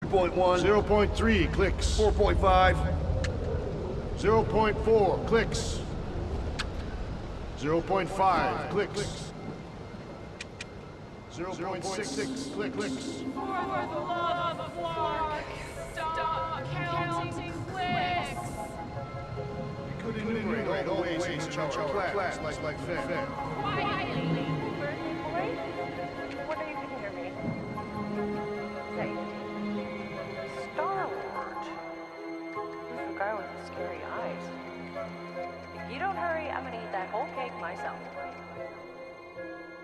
3.1. 0.3 clicks. 4.5. 0.4 clicks. 0.5 clicks. 0.6 clicks. For the love of Flark, stop counting clicks. You could enumerate all the ways in which our class like that. Quietly. Birthday boy? What are you can hear me? Safety. Star-Lord. The guy with the scary eyes. If you don't hurry, I'm gonna eat that whole cake myself.